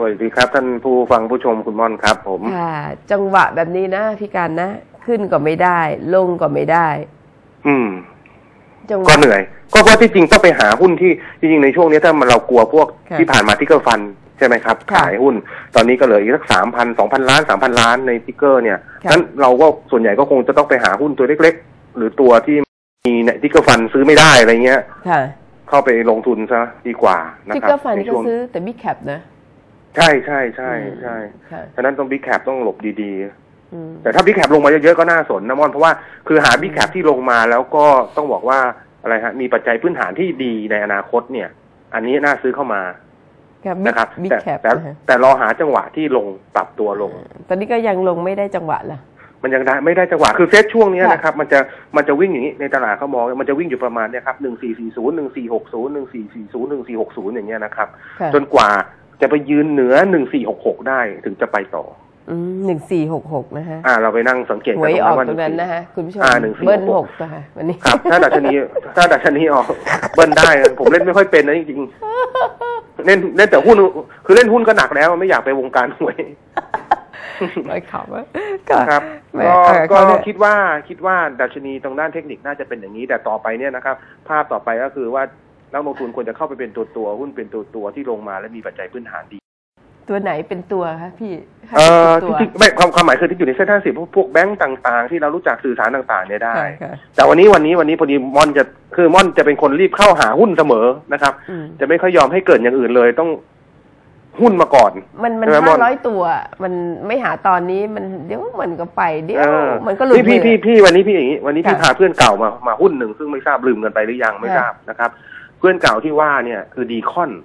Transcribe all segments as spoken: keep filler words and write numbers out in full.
วัสดีครับท่านผู้ฟังผู้ชมคุณม่อนครับผมค่ะจังหวะแบบนี้นะพี่การนะขึ้นก็ไม่ได้ลงก็ไม่ได้ อืมก็เหนื่อยก็เพราะที่จริงต้องไปหาหุ้นที่จริงๆในช่วงนี้ถ้ามันเรากลัวพวกที่ผ่านมาทิกเกอร์ฟันใช่ไหมครับขายหุ้นตอนนี้ก็เหลืออีกสักสามพันสองพันล้านสามพันล้านในทิกเกอร์เนี่ยนั้นเราก็ส่วนใหญ่ก็คงจะต้องไปหาหุ้นตัวเล็กๆหรือตัวที่มีทิกเกอร์ฟันซื้อไม่ได้อะไรเงี้ยเข้าไปลงทุนซะดีกว่านะครับทิกเกอร์ฟันก็ซื้อแต่บิ๊กแคปนะใช่ใช่ใช่ใช่ฉะนั้นต้องบิ๊กแคปต้องหลบดีๆแต่ถ้าบิ๊กแคปลงมาเยอะๆก็น่าสนนะม่อนเพราะว่าคือหาบิ๊กแคปที่ลงมาแล้วก็ต้องบอกว่าอะไรฮะมีปัจจัยพื้นฐานที่ดีในอนาคตเนี่ยอันนี้น่าซื้อเข้ามานะครับแต่แต่แต่รอหาจังหวะที่ลงปรับตัวลงตอนนี้ก็ยังลงไม่ได้จังหวะละมันยังได้ไม่ได้จังหวะคือเซตช่วงนี้นะครับมันจะมันจะวิ่งอย่างนี้ในตลาดเขามองมันจะวิ่งอยู่ประมาณเนี่ยครับหนึ่งสี่สี่ศูนย์หนึ่งสี่หกศูนย์หนึ่งสี่สี่ศูนย์หนึ่งสี่หกศูนย์อย่างเงี้ยนะครับจนกว่าจะไปยืนเหนือหนึ่งสี่หกหกได้ถึงจะไปต่ออืมหนึ่งสี่หกหกนะฮะอ่าเราไปนั่งสังเกตกันตรงนั้นนะฮะคุณผู้ชมเบิ้ลหกนะคะวันนี้ครับถ้าดัชนีถ้าดัชนีออกเบิ้ลได้ผมเล่นไม่ค่อยเป็นนะจริงๆเล่นเล่นแต่หุ้นคือเล่นหุ้นก็หนักแล้วไม่อยากไปวงการหวยไม่ขับครับก็ก็คิดว่าคิดว่าดัชนีตรงด้านเทคนิคน่าจะเป็นอย่างนี้แต่ต่อไปเนี่ยนะครับภาพต่อไปก็คือว่านักลงทุนควรจะเข้าไปเป็นตัวตัวหุ้นเป็นตัวตัวที่ลงมาและมีปัจจัยพื้นฐานดีตัวไหนเป็นตัวคะพี่เออจริงๆไม่ความความหมายคือที่อยู่ในเซ็นทรัลสิบพวกแบงก์ต่างๆที่เรารู้จักสื่อสารต่างๆเนี่ยได้แต่วันนี้วันนี้วันนี้พอดีม่อนจะคือม่อนจะเป็นคนรีบเข้าหาหุ้นเสมอนะครับจะไม่ค่อยยอมให้เกิดอย่างอื่นเลยต้องหุ้นมาก่อนมันมันห้าร้อยตัวมันไม่หาตอนนี้มันเดี๋ยวมันก็ไปเดี๋ยวมันก็หลุดมือพี่พี่พี่วันนี้พี่อย่างนี้วันนี้พี่พาเพื่อนเก่ามามาหุ้นหนึ่งซึ่งไม่ทราบลืมกันไปหรือยังไม่ทราบนะครับเพื่อนเก่าที่ว่าเนี่ยคือดีคอน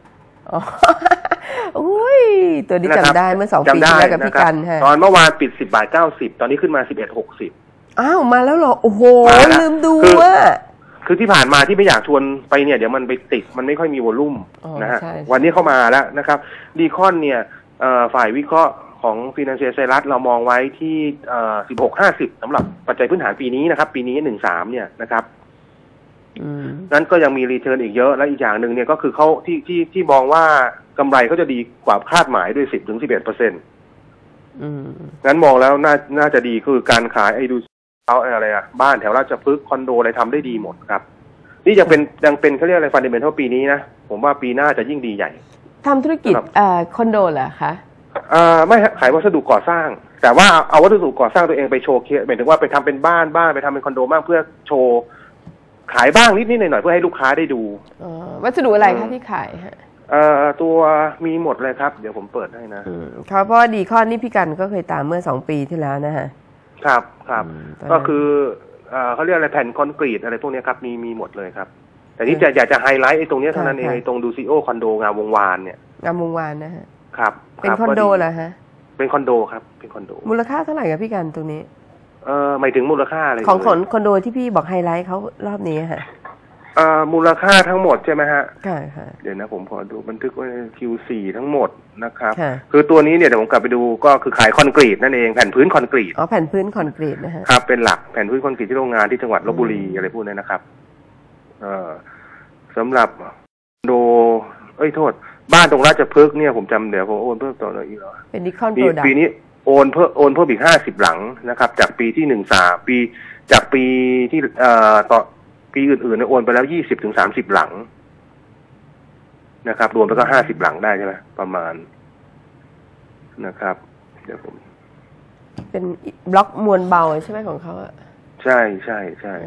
อุ้ยตัวนี้จำได้เมื่อสองปีที่แล้วกับพี่กันฮะตอนเมื่อวานปิดสิบบาทเก้าสิบตอนนี้ขึ้นมาสิบเอ็ดหกสิบอ้าวมาแล้วเหรอโอ้โหลืมดูอ่ะคือที่ผ่านมาที่ไม่อยากชวนไปเนี่ยเดี๋ยวมันไปติดมันไม่ค่อยมีวอลลุ่มนะฮะวันนี้เข้ามาแล้วนะครับดีคอนเนี่ยฝ่ายวิเคราะห์ของ Financial Services เรามองไว้ที่สิบหกห้าสิบสำหรับปัจจัยพื้นฐานปีนี้นะครับปีนี้หนึ่งสามเนี่ยนะครับนั้นก็ยังมีรีเทิร์นอีกเยอะและอีกอย่างหนึ่งเนี่ยก็คือเขาที่ที่ที่มองว่ากำไรเขาจะดีกว่าคาดหมายด้วยสิบถึงสิบเอ็ดเปอร์เซ็นต์งั้นมองแล้วน่าน่าจะดีคือการขายไอ้ดูเอาอะไรอะบ้านแถวราชพฤกษ์คอนโดอะไรทำได้ดีหมดครับนี่ยังเป็นยังเป็นเขาเรียกอะไรฟันเดเมนทัลปีนี้นะผมว่าปีหน้าจะยิ่งดีใหญ่ทำธุรกิจอ่าคอนโดเหรอคะอ่าไม่ขายวัสดุก่อสร้างแต่ว่าเอาวัสดุก่อสร้างตัวเองไปโชว์เคสหมายถึงว่าไปทำเป็นบ้านบ้านไปทำเป็นคอนโดบ้างเพื่อโชว์ขายบ้างนิดนิดหน่อยหน่อยเพื่อให้ลูกค้าได้ดูวัสดุอะไรคะที่ขายฮะเอ่อตัวมีหมดเลยครับเดี๋ยวผมเปิดให้นะเขาเพราะดีคอนนี่พี่กันก็เคยตามเมื่อสองปีที่แล้วนะฮะครับครับก็คือเอ่อเขาเรียกอะไรแผ่นคอนกรีตอะไรพวกนี้ครับมีมีหมดเลยครับแต่นี่จะอยากจะไฮไลท์ไอ้ตรงนี้เท่านั้นเองไอ้ตรงดูซิโอคอนโดงามวงวานเนี่ยงามวงวานนะฮะครับเป็นคอนโดเหรอฮะเป็นคอนโดครับเป็นคอนโดมูลค่าเท่าไหร่ครับพี่กันตรงนี้เอ่อหมายถึงมูลค่าอะไรของคอนโดที่พี่บอกไฮไลท์เขารอบนี้ฮะอ่ามูลค่าทั้งหมดใช่ไหมฮะใช่ค่ะเดี๋ยวนะผมขอดูบันทึกไว้ คิว โฟร์ ทั้งหมดนะครับคือตัวนี้เนี่ยเดี๋ยวผมกลับไปดูก็คือขายคอนกรีตนั่นเองแผ่นพื้นคอนกรีตอ๋อแผ่นพื้นคอนกรีตนะฮะครับเป็นหลักแผ่นพื้นคอนกรีตที่โรงงานที่จังหวัดลพบุรีอะไรพวกนี้นะครับเอ่อสำหรับโดเอ้ยโทษบ้านตรงราชพฤกษ์เนี่ยผมจำเดี๋ยวผมโอนเพิ่มต่อเลยอีกเหรอเป็นดิคอนโปรดักต์ปีนี้โอนเพิ่มโอนเพิ่มอีกห้าสิบหลังนะครับจากปีที่หนึ่งสามปีจากปีที่เอ่อต่อปีอื่นๆเนี่ยโอนไปแล้วยี่สิบถึงสามสิบหลังนะครับรวมไปก็ห้าสิบหลังได้ใช่ไหมประมาณนะครับเดี๋ยวผมเป็นบล็อกมวลเบาใช่ไหมของเขาอะใช่ใช่ใช่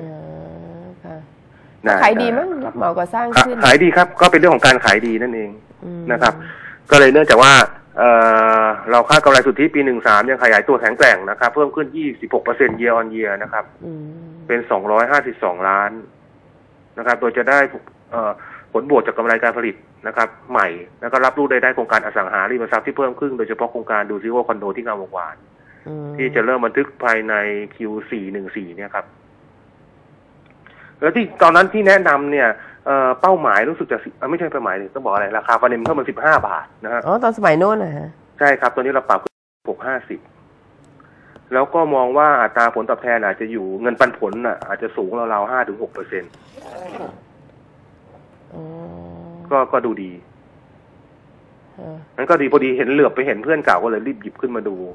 ขายดีมั้งรับเหมาก่อสร้างขึ้นขายดีครับก็เป็นเรื่องของการขายดีนั่นเองนะครับก็เลยเนื่องจากว่าเอ่อเราคาดกำไรสุทธิปีหนึ่งสามยังขยายตัวแข็งแกร่งนะครับเพิ่มขึ้น ยี่สิบหกเปอร์เซ็นต์ year on year นะครับเป็นสองร้อยห้าสิบสองล้านนะครับโดยจะได้ผลบวกจากกำไรการผลิตนะครับใหม่แล้วก็รับรู้ได้ได้โครงการอสังหาริมทรัพย์ที่เพิ่มขึ้นโดยเฉพาะโครงการดูซิโอคอนโดที่งามวงวานที่จะเริ่มบันทึกภายใน คิว โฟร์ หนึ่งสี่เนี่ยครับแล้วที่ตอนนั้นที่แนะนำเนี่ยเป้าหมายรู้สึกจะไม่ใช่เป้าหมายต้องบอกอะไรราคาฟันเดเมนทัลมันสิบห้าบาทนะฮะอ๋อตอนสมัยโน้นนะฮะใช่ครับตอนนี้เราปรับขึ้นหกห้าสิบแล้วก็มองว่าอัตราผลตอบแทนอาจจะอยู่เงินปันผลน่ะอาจจะสูงราวๆห้าถึงหกเปอร์เซ็นต์ก็ก็ดูดีนั้นก็ดีพอดีเห็นเหลือบไปเห็นเพื่อนเก่าก็เลยรีบหยิบขึ้นมาดู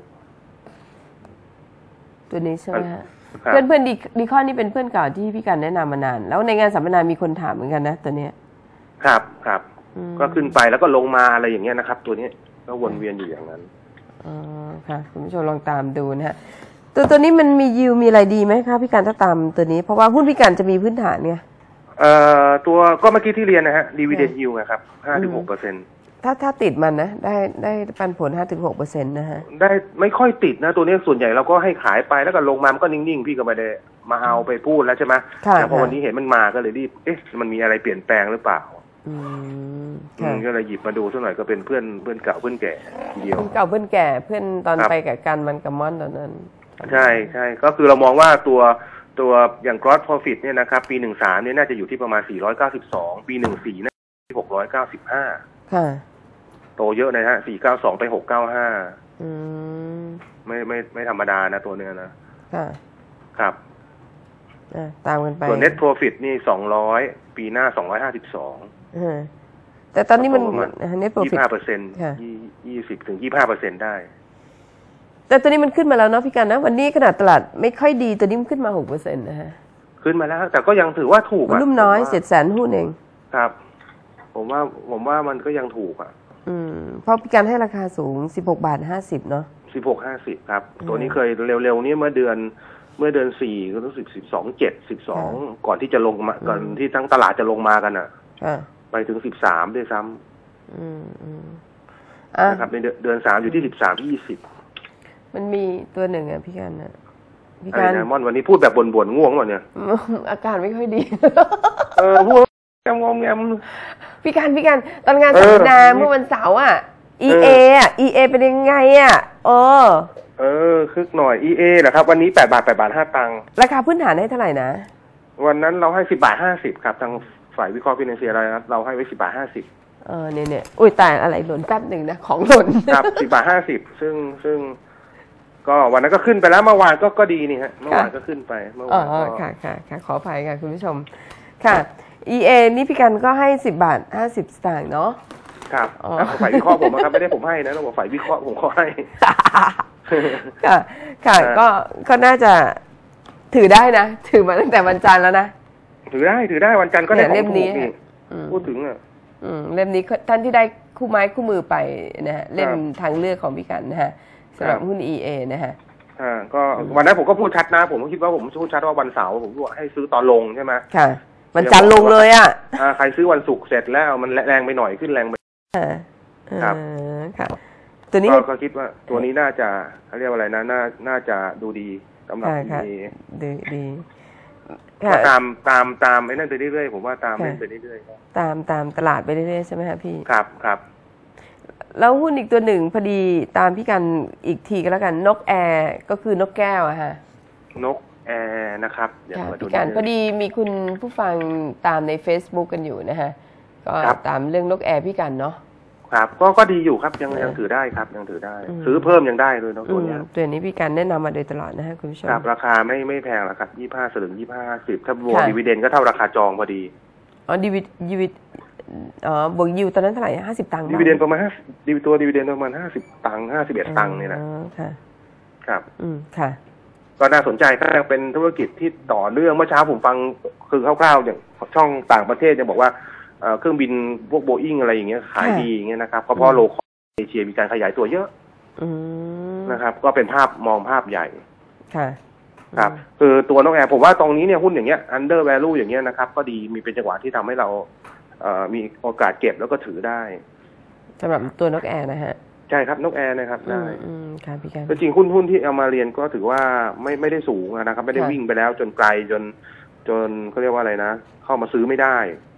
ตัวนี้ใช่ไหมฮะเพื่อนเพื่อนดีดีคอนนี่เป็นเพื่อนเก่าที่พี่การแนะนำมานานแล้วในงานสัมมนามีคนถามเหมือนกันนะตัวเนี้ยครับครับก็ขึ้นไปแล้วก็ลงมาอะไรอย่างเงี้ยนะครับตัวนี้ก็วนเวียนอยู่อย่างนั้นอ๋อค่ะคุณผู้ชมลองตามดูนะฮะตัวตัวนี้มันมียิวมีอะไรดีไหมคะพี่การถ้าตามตัวนี้เพราะว่าหุ้นพี่การจะมีพื้นฐานไงเอ่อตัวก็เมื่อกี้ที่เรียนนะฮะดีวีเดนยิวนะครับห้าถึงหกเปอร์เซ็นต์ถ้าถ้าติดมันนะได้ได้ปันผลห้าถึงหกเปอร์เซ็นต์นะฮะได้ไม่ค่อยติดนะตัวนี้ส่วนใหญ่เราก็ให้ขายไปแล้วก็ลงมามันก็นิ่งๆพี่ก็ไม่ได้มาเอาไปพูดแล้วใช่ไหมแต่พอวันนี้เห็นมันมาก็เลยรีบเอ๊ะมันมีอะไรเปลี่ยนแปลงหรือเปล่าอืมก็เลยหยิบมาดูสักหน่อยก็เป็นเพื่อนเพื่อนเก่าเพื่อนแก่ทีเดียวเพื่อนเก่าเพื่อนแก่เพื่อนตอนไปกับกันมันกับม่อนตอนนั้นใช่ใช่ก็คือเรามองว่าตัวตัวอย่าง gross profit เนี่ยนะครับปีหนึ่งสามเนี่ยน่าจะอยู่ที่ประมาณสี่ร้อยเก้าสิบสองปีหนึ่งสี่น่าจะที่หกร้อยเก้าสิบห้าค่ะโตเยอะนะฮะสี่เก้าสองไปหกเก้าห้าอืมไม่ไม่ไม่ธรรมดานะตัวเนี้ยนะค่ะครับตามกันไปส่วน net profit นี่สองร้อยปีหน้าสองร้อยห้าสิบสองแต่ตอนนี้มัน net profit ยี่สิบห้าเปอร์เซ็นต์ยี่สิบถึงยี่สิบห้าเปอร์เซ็นต์ได้แต่ตัวนี้มันขึ้นมาแล้วเนาะพี่กันนะวันนี้ขนาดตลาดไม่ค่อยดีตัวนี้มันขึ้นมาหกเปอร์เซ็นต์นะฮะขึ้นมาแล้วแต่ก็ยังถือว่าถูกอะรุ่มน้อยเจ็ดแสนหุ้นเองครับผมว่าผมว่ามันก็ยังถูกอ่ะอืมเพราะพี่กันให้ราคาสูงสิบหกบาทห้าสิบเนาะสิบหกห้าสิบครับตัวนี้เคยเร็วๆนี้เมื่อเดือนเมื่อเดือนสี่ก็รู้สึกสิบสองเจ็ดสิบสองก่อนที่จะลงมาก่อนที่ทั้งตลาดจะลงมากันอ่ะไปถึงสิบสามด้วยซ้ำนะครับในเดือนสามอยู่ที่สิบสามยี่สิบมันมีตัวหนึ่งอ่ะพี่กันนะพี่กันมอนวันนี้พูดแบบบ่นๆง่วงหมดเนี่ยอาการไม่ค่อยดีเออพูดแงมงแงมพี่กันพี่กันตอนงานสัมมนาเมื่อวันเสาร์อ่ะ อี เอ อ่ะ อี เอ เป็นยังไงอ่ะเออเออคึกหน่อย อี เอ เหรอครับวันนี้แปดบาทแปดบาทห้าตังค์ราคาพื้นฐานให้เท่าไหร่นะวันนั้นเราให้สิบบาทห้าสิบครับทางฝ่ายวิเคราะห์ฟินแลนเซียอะไรนะเราให้ไว้สิบบาทห้าสิบเออเนี่ยเนี่ยอุ้ยแต่อะไรหล่นแป๊บหนึ่งนะของหล่นครับสิบบาทห้าสิบซึ่งซึ่งก็วันนั้นก็ขึ้นไปแล้วเมื่อวานก็ก็ดีนี่ฮะเมื่อวานก็ขึ้นไปเมื่อวานก็ค่ะค่ะค่ะขออภัยค่ะคุณผู้ชมค่ะ อี เอ นี่พี่กันก็ให้สิบบาทห้าสิบสตางค์เนาะครับฝ่ายวิเคราะห์ผมนะครับไม่ได้ผมให้นะต้องบอกฝ่ายวิเคราะห์ผมเขาให้ค่ะค่ะก็ก็น่าจะถือได้นะถือมาตั้งแต่วันจันทร์แล้วนะถือได้ถือได้วันจันทร์ก็ได้ของถูกนี่พูดถึงอ่ะเล่มนี้ท่านที่ได้คู่ไม้คู่มือไปนะฮะเล่มทางเลือกของพี่กันนะฮะสำหรับหุ้น อี เอ นะฮะอ่าก็วันนั้นผมก็พูดชัดนะผมก็คิดว่าผมพูดชัดว่าวันเสาร์ผมบอกให้ซื้อตอนลงใช่ไหมค่ะวันจันทร์ลงเลยอ่ะใครซื้อวันศุกร์เสร็จแล้วมันแรงไปหน่อยขึ้นแรงไปครับค่ะตัวนี้ก็คิดว่าตัวนี้น่าจะเขาเรียกว่าอะไรนะน่าน่าจะดูดีสำหรับ อี เอดีดีตามตามตามไอ้นั่นไปเรื่อยๆผมว่าตามเล่นไปเรื่อยๆตามตามตลาดไปเรื่อยๆใช่ไหมครับพี่ครับครับแล้วหุ้นอีกตัวหนึ่งพอดีตามพี่กันอีกทีก็แล้วกันนกแอร์ก็คือนกแก้วอะฮะนกแอร์นะครับพี่กันพอดีมีคุณผู้ฟังตามใน Facebook กันอยู่นะฮะก็ตามเรื่องนกแอร์พี่กันเนาะครับก็ก็ดีอยู่ครับยังยังถือได้ครับยังถือได้ซื้อเพิ่มยังได้เลยนกตัวนี้ตัวนี้พี่กันแนะนำมาโดยตลอดนะฮะคุณผู้ชมครับราคาไม่ไม่แพงหรอกครับยี่สิบห้าสลึงยี่สิบห้าสิบถ้าบวกดิวิเดนก็เท่าราคาจองพอดีอ๋อดิวิดิวิอ๋อบวกยิวตอนนั้นเท่าไหร่ห้าสิบตังค์ดิวิเดนประมาณห้าดิวิตัวดิวิเดนประมาณห้าสิบตังค์ห้าสิบเอ็ดตังค์เนี่ยนะค่ะครับอืมค่ะก็น่าสนใจถ้าเป็นธุรกิจที่ต่อเนื่องเมื่อเช้าผมฟังคือคร่าวๆอย่างช่องต่างประเทศจะบอกว่าเครื่องบินพวกโบอิ้งอะไรอย่างเงี้ยขายดีอย่างเงี้ยนะครับเพราะเพราะโลคอลเอเชียมีการขยายตัวเยอะนะครับก็เป็นภาพมองภาพใหญ่ค่ะครับคือตัวนกแอร์ผมว่าตรงนี้เนี่ยหุ้นอย่างเงี้ย under value อย่างเงี้ยนะครับก็ดีมีเป็นจังหวะที่ทำให้เราเอ่อมีโอกาสเก็บแล้วก็ถือได้สำหรับตัวนกแอร์นะฮะใช่ครับนกแอร์นะครับได้ค่ะพี่กันจริงหุ้นหุ้นที่เอามาเรียนก็ถือว่าไม่ไม่ได้สูงนะครับไม่ได้วิ่งไปแล้วจนไกลจนจนเขาเรียกว่าอะไรนะเข้ามาซื้อไม่ได้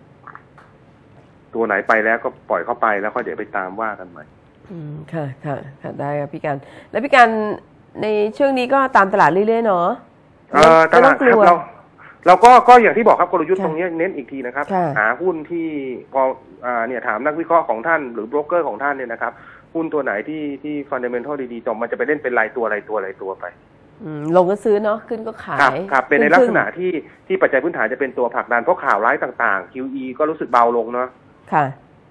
ตัวไหนไปแล้วก็ปล่อยเข้าไปแล้วก็เดี๋ยวไปตามว่ากันใหม่อืมค่ะค่ะค่ะได้ครับพี่กันแล้วพี่กันในช่วงนี้ก็ตามตลาดเรื่อยๆเนาะเออตลาดครับเราเราก็ก็อย่างที่บอกครับกลยุทธ์ตรงนี้เน้นอีกทีนะครับหาหุ้นที่พออ่าเนี่ยถามนักวิเคราะห์ของท่านหรือโบรกเกอร์ของท่านเนี่ยนะครับหุ้นตัวไหนที่ที่ฟันเดเมนทัลดีๆจอมมันจะไปเล่นเป็นรายตัวรายตัวรายตัวไปลงก็ซื้อเนาะขึ้นก็ขายครับครับเป็นในลักษณะที่ที่ปัจจัยพื้นฐานจะเป็นตัวผลักดันเพราะข่าวร้ายต่างๆ คิว อี ก็รู้สึกเบาลงเนาะค่ะ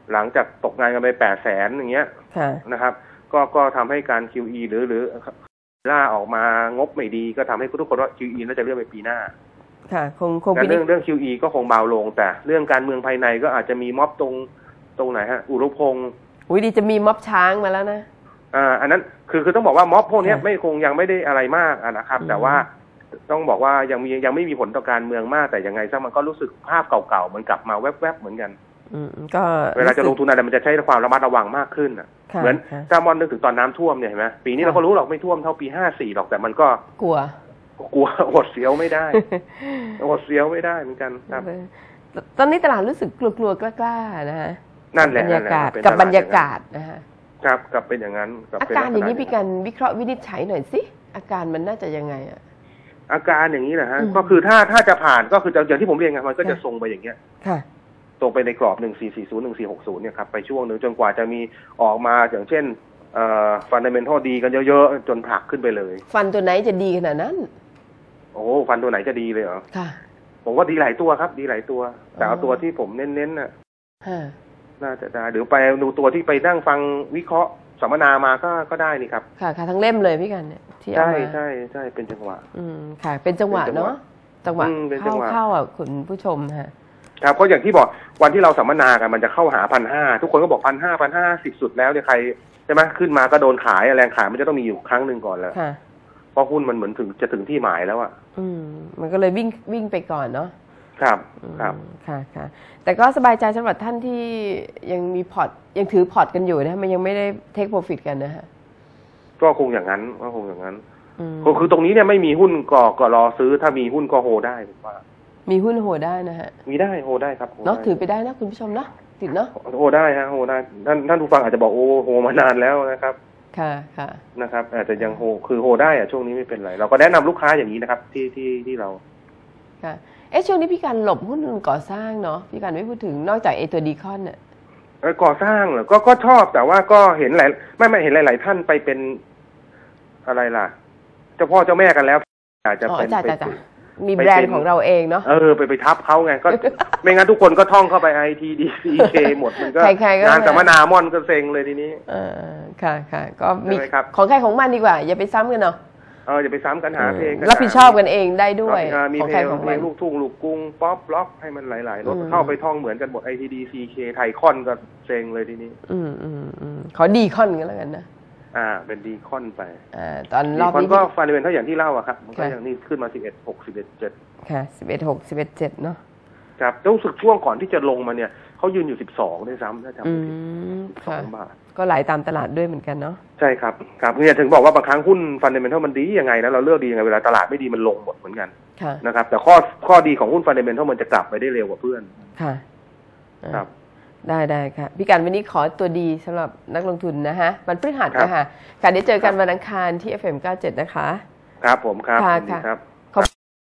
หลังจากตกงานกันไปแปดแสนอย่างเงี้ยนะครับก็ก็ทำให้การ คิว อี หรือหรือล่าออกมางบไม่ดีก็ทำให้ทุกคนว่า คิว อี น่าจะเลื่อนไปปีหน้าค่ะคงคงแต่เรื่องเรื่อง คิว อี ก็คงเบาลงแต่เรื่องการเมืองภายในก็อาจจะมีม็อบตรงตรงไหนฮะอุรุพงศ์อุ้ยดีจะมีม็อบช้างมาแล้วนะอ่าอันนั้นคือคือต้องบอกว่าม็อบพวกนี้ไม่คงยังไม่ได้อะไรมากนะครับแต่ว่าต้องบอกว่ายังมียังไม่มีผลต่อการเมืองมากแต่ยังไงซะมันก็รู้สึกภาพเก่าๆมันกลับมาแวบๆเหมือนกันก็เวลาจะลงทุนอะไรมันจะใช้ความระมัดระวังมากขึ้นเหมือนถ้ามอนนึกถึงตอนน้ำท่วมเนี่ยเห็นไหมปีนี้เราก็รู้หรอกไม่ท่วมเท่าปีห้าสี่หรอกแต่มันก็กลัวกลัวอดเสียวไม่ได้อดเสียวไม่ได้เหมือนกันครับตอนนี้ตลาดรู้สึกกลัวๆกล้าๆนะฮะนั่นแหละบรรยากาศกับบรรยากาศนะฮะครับกับเป็นอย่างนั้นอาการอย่างนี้พี่กันวิเคราะห์วินิจฉัยหน่อยสิอาการมันน่าจะยังไงอะอาการอย่างนี้แหละฮะก็คือถ้าถ้าจะผ่านก็คืออย่างที่ผมเรียนไงมันก็จะทรงไปอย่างเงี้ยตรงไปในกรอบหนึ่งสี่สี่ศูนย์ หนึ่งสี่หกศูนย์เนี่ยครับไปช่วงหนึ่งจนกว่าจะมีออกมาอย่างเช่นเอ่อฟันเดเมนทัลดีกันเยอะๆจนผลักขึ้นไปเลยฟันตัวไหนจะดีขนาดนั้นโอ้ฟันตัวไหนจะดีเลยเหรอค่ะผมว่าดีหลายตัวครับดีหลายตัวแต่เอาตัวที่ผมเน้นๆน่ะน่าจะได้หรือไปดูตัวที่ไปนั่งฟังวิเคราะห์สัมมนามาก็ก็ได้นี่ครับค่ะค่ะทั้งเล่มเลยพี่กันเนี่ยที่ใช่ใช่ใช่เป็นจังหวะอืมค่ะเป็นจังหวะเนาะจังหวะเข้าเข้าอ่ะคุณผู้ชมฮะครับก็อย่างที่บอกวันที่เราสัมมนากันมันจะเข้าหาพันห้าทุกคนก็บอกพันห้าพันห้าสิบสุดแล้วเนี่ยใครใช่ไหมขึ้นมาก็โดนขายแรงขายมันจะต้องมีอยู่ครั้งหนึ่งก่อนแล้วเพราะหุ้นมันเหมือนถึงจะถึงที่หมายแล้วอ่ะอืมมันก็เลยวิ่งวิ่งไปก่อนเนาะครับครับค่ะค่ะแต่ก็สบายใจสำหรับท่านที่ยังมีพอร์ตยังถือพอร์ตกันอยู่นะมันยังไม่ได้เทคโปรฟิตกันนะฮะก็คงอย่างนั้นก็คงอย่างนั้นก็คือตรงนี้เนี่ยไม่มีหุ้นก็ก็รอซื้อถ้ามีหุ้นก็โฮได้ผมว่ามีหุ้นโฮได้นะฮะมีได้โฮได้ครับเนาะถือไปได้นะคุณผู้ชมเนาะติดเนาะโฮได้ฮะโฮได้ท่านท่านผู้ฟังอาจจะบอกโอ้โฮมานานแล้วนะครับค่ะค่ะนะครับอาจจะยังโฮคือโฮได้อะช่วงนี้ไม่เป็นไรเราก็แนะนำลูกค้าอย่างนี้นะครับที่ที่ที่เราค่ะเอ๊ะช่วงนี้พี่การหลบหุ้นก่อสร้างเนาะพี่การไม่พูดถึงนอกจากไอตัวดีคอนเนี่ยก่อสร้างเหรอก็ก็ชอบแต่ว่าก็เห็นหลายไม่ไม่เห็นหลายๆท่านไปเป็นอะไรล่ะเจ้าพ่อเจ้าแม่กันแล้วอาจจะเป็นไปมีแบรนด์ของเราเองเนาะเออไปไปทับเขาไงก็ไม่งั้นทุกคนก็ท่องเข้าไป ไอ ที ดี ซี เค หมดมันก็งานสัมมนามอนก็เซ็งเลยทีนี้เออค่ะค่ะก็มีของใครของมันดีกว่าอย่าไปซ้ำกันเนาะเอออย่าไปซ้ำกันหาเพลงรับผิดชอบกันเองได้ด้วยมีเพลงของเพลงลูกทุ่งลูกกรุงป๊อปล็อกให้มันหลายๆรถเข้าไปท่องเหมือนกันหมด ไอ ที ดี ซี เค ไทยคอนก็เซ็งเลยทีนี้อืมอืมอืมขอดีคอนกันแล้วกันนะอ่าเป็นดีคอนไปอ่าตอนรอบนี้ก็ฟันเดเมนทัลอย่างที่เล่าอะครับมันก็อย่างนี้ขึ้นมาสิบเอ็ดหก สิบเอ็ดเจ็ดค่ะสิบเอ็ดหก สิบเอ็ดเจ็ดเนาะครับรู้สึกช่วงก่อนที่จะลงมาเนี่ยเขายืนอยู่สิบสองด้วยซ้ำถ้าจำไม่ผิดสองบาทก็ไหลตามตลาดด้วยเหมือนกันเนาะใช่ครับครับเนี่ยถึงบอกว่าบางครั้งหุ้นฟันเดเมนทัลมันดียังไงนะเราเลือกดียังไงเวลาตลาดไม่ดีมันลงหมดเหมือนกันนะครับแต่ข้อข้อดีของหุ้นฟันเดเมนทัลมันจะกลับไปได้เร็วกว่าเพื่อนค่ะครับได้ได้ค่ะพี่การวันนี้ขอตัวดีสำหรับนักลงทุนนะฮะวันพฤหัสนะคะค่ะเดี๋ยวเจอกันวันอังคารที่ เอฟ เอ็ม เก้าสิบเจ็ดนะคะครับผมครับค่ะ